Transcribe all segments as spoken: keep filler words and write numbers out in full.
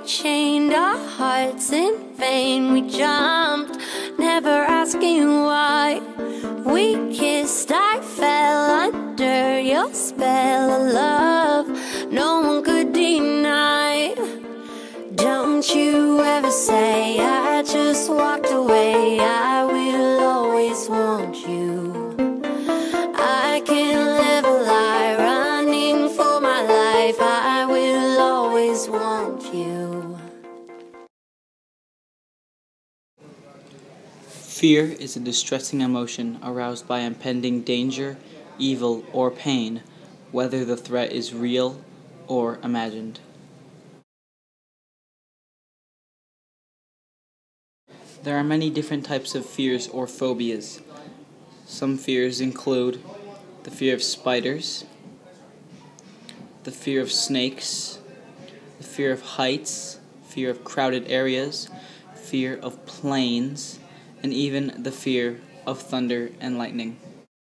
chained our hearts in vain. We jumped, never asking why. We kissed, I fell under your spell of love no one could deny. Don't you ever say I just walked away. I will always want you. I can't live a lie running for my life. I will always want you. Fear is a distressing emotion aroused by impending danger, evil, or pain, whether the threat is real or imagined. There are many different types of fears or phobias. Some fears include the fear of spiders, the fear of snakes, the fear of heights, fear of crowded areas, fear of planes, and even the fear of thunder and lightning.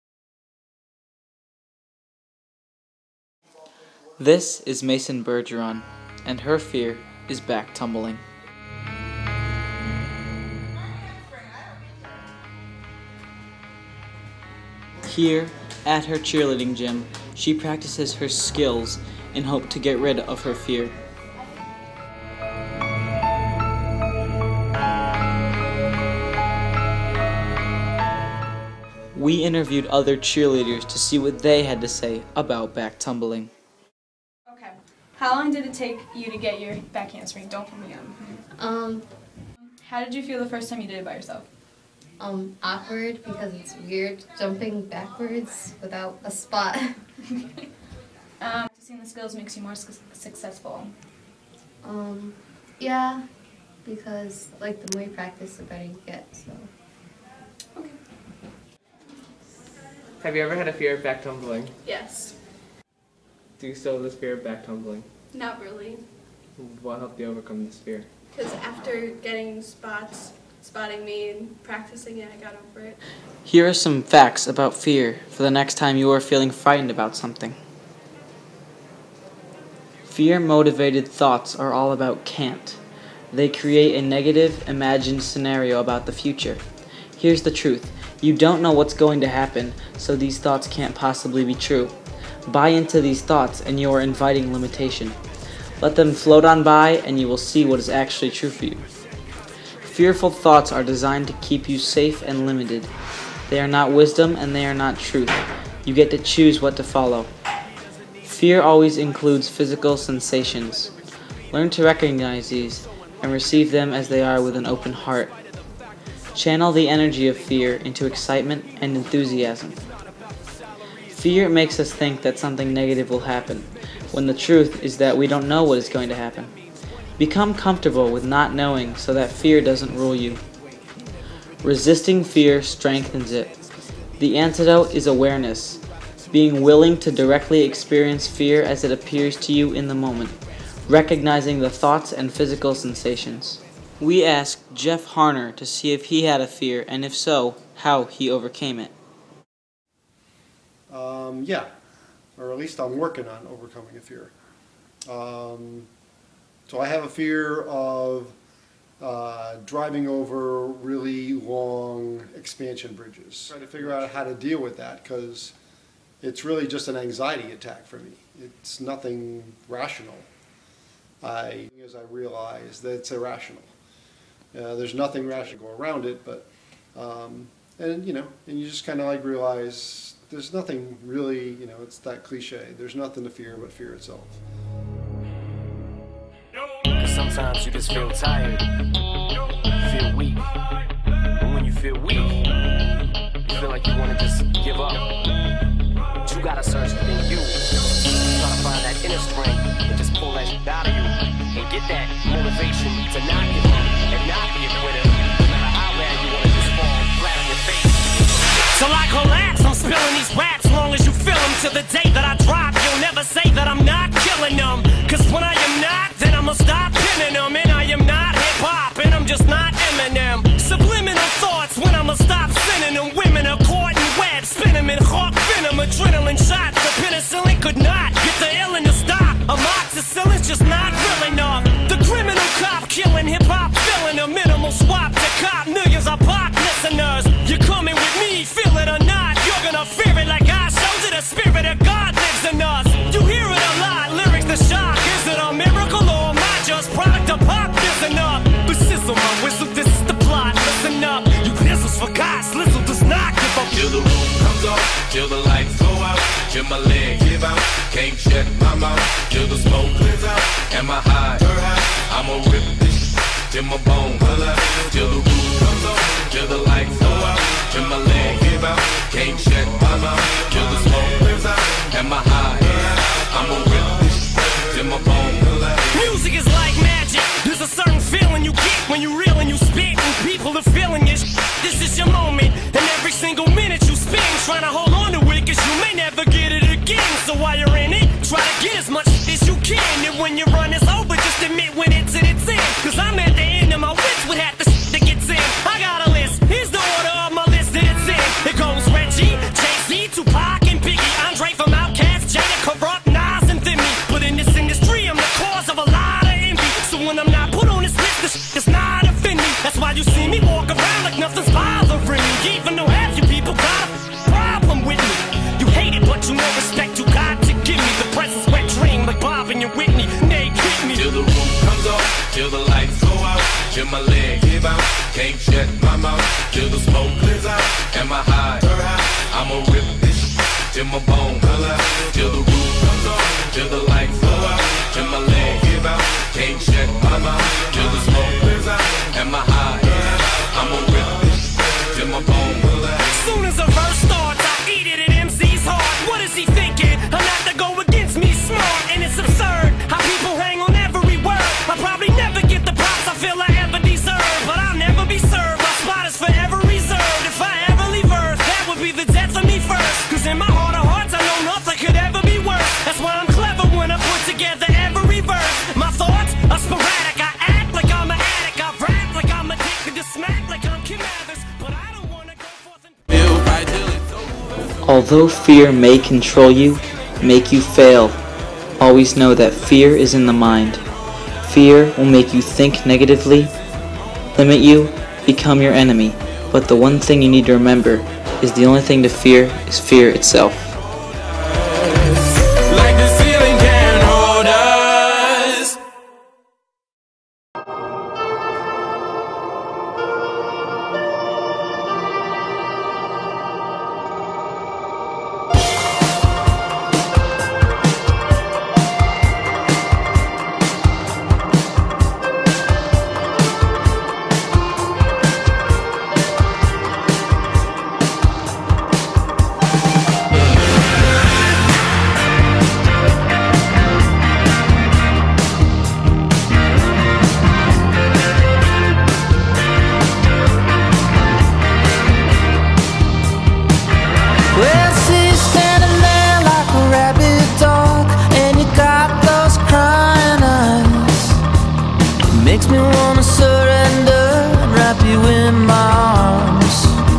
This is Mason Bergeron, and her fear is back tumbling. Here, at her cheerleading gym, she practices her skills in hope to get rid of her fear. We interviewed other cheerleaders to see what they had to say about back tumbling. Okay. How long did it take you to get your back handspring? Don't put me on. Um, How did you feel the first time you did it by yourself? um, awkward because it's weird jumping backwards without a spot. um, practicing the skills makes you more su successful. um, yeah, because like the more you practice, the better you get. So. Okay. Have you ever had a fear of back tumbling? Yes. Do you still have this fear of back tumbling? Not really. What helped you overcome this fear? Because after getting spots, spotting me and practicing it, I got over it. Here are some facts about fear for the next time you are feeling frightened about something. Fear-motivated thoughts are all about can't. They create a negative, imagined scenario about the future. Here's the truth. You don't know what's going to happen, so these thoughts can't possibly be true. Buy into these thoughts and you are inviting limitation. Let them float on by and you will see what is actually true for you. Fearful thoughts are designed to keep you safe and limited. They are not wisdom and they are not truth. You get to choose what to follow. Fear always includes physical sensations. Learn to recognize these and receive them as they are with an open heart. Channel the energy of fear into excitement and enthusiasm. Fear makes us think that something negative will happen, when the truth is that we don't know what is going to happen. Become comfortable with not knowing so that fear doesn't rule you. Resisting fear strengthens it. The antidote is awareness, being willing to directly experience fear as it appears to you in the moment, recognizing the thoughts and physical sensations. We asked Jeff Harner to see if he had a fear, and if so, how he overcame it. Um, yeah, or at least I'm working on overcoming a fear. Um, so I have a fear of uh, driving over really long expansion bridges. Trying to figure out how to deal with that because it's really just an anxiety attack for me. It's nothing rational. I, as I realize that it's irrational. Uh, there's nothing rational around it, but, um, and you know, and you just kind of like realize there's nothing really, you know, it's that cliche, there's nothing to fear but fear itself. Cause sometimes you just feel tired, you feel weak, and when you feel weak, you feel like you want to just give up. But you gotta search within you, try to find that inner strength, and just pull that shit out of you, and get that motivation to not give up. And not be a quitter, no matter how bad you wanna just fall flat on your face. So like relax, I'm spilling these raps long as you feel them. To the day that I drop, you'll never say that I'm not killing them. Cause when I am not, then I'ma stop pinning them. And I am not hip-hop, and I'm just not Eminem. Subliminal thoughts when I'ma stop sending them. Women are caught in webs, spin them in hawk venom. Adrenaline shots, the penicillin could not get the illness to stop. Amoxicillin's just not real enough. The criminal till the roof comes off, till the lights go out, till my leg give out, can't shut my mouth, till the smoke clears out, and my high, I'ma rip this till my bone color, till the roof comes off, till the lights go out, till my leg give out, can't shut my mouth, till the smoke clears out, and my high, I'ma rip this till my bone color. Music is like magic. There's a certain feeling you get when you reel and you spit, and people are feeling it. This is your moment, and every single minute you spend trying to hold on to it, cause you may never get it again. So while you're in it, try to get as much as you can, and when your run is over, just admit when it's at its end. Cause I'm at the end of my wits with half the shit that gets in. I got a list, here's the order of my list that it's in. It goes Reggie, Jay-Z, Tupac, and Biggie, Andre from Outkast, Jada, Corrupt, Nas, and Thimmy. But in this industry, I'm the cause of a lot of envy. So when I'm not put on this list, this shit does not offend me. That's why you see me walk around like nothing's bothering me, even though half you people got a problem with me. You hate it, but you know respect you got to give me. The presence wet dream like Bob and your Whitney. They kick me till the roof comes off, till the lights go out, till my leg give out, can't shut my mouth, till the smoke clears out, and my high, I'ma rip this till my bone color, till the roof comes off, till the lights go out, till my leg give out, can't shut my mouth, till the smoke clears out, and my high, I'ma rip this till my bone color. Soon as a verse starts, I eat it at M C's heart. What is he thinking? I'm not to go against me smart, and it's absurd how people hang on every word. I probably never get the props I feel I ever deserve, but I'll never be served. My spot is forever reserved. If I ever leave Earth, that would be the death of me first. Cause in my heart of hearts, I know nothing could ever be worse. That's why I'm clever when I put together every verse. My thoughts are sporadic. I act like I'm an addict. I rap like I'm addicted to smack like I'm Kim Mathers. But I don't wanna go forth and Although fear may control you, make you fail, always know that fear is in the mind. Fear will make you think negatively, limit you, become your enemy. But the one thing you need to remember is the only thing to fear is fear itself. Like the ceiling can't hold us. Makes me wanna surrender and wrap you in my arms.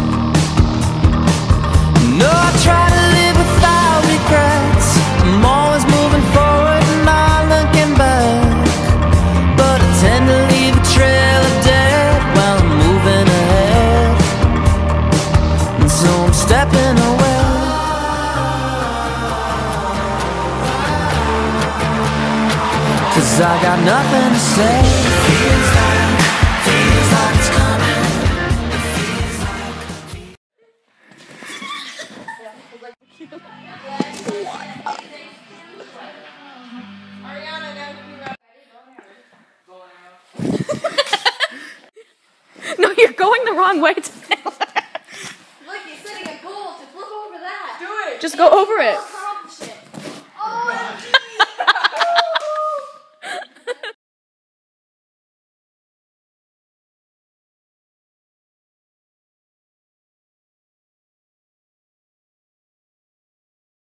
No, I try to live without regrets. I'm always moving forward and not looking back, but I tend to leave a trail of death while I'm moving ahead. And so I'm stepping away. Cause I got nothing to say. Feels like, feels like it's coming. It feels like. No, you're going the wrong way. Look, he's sitting in pool to flip over that. Just go over it.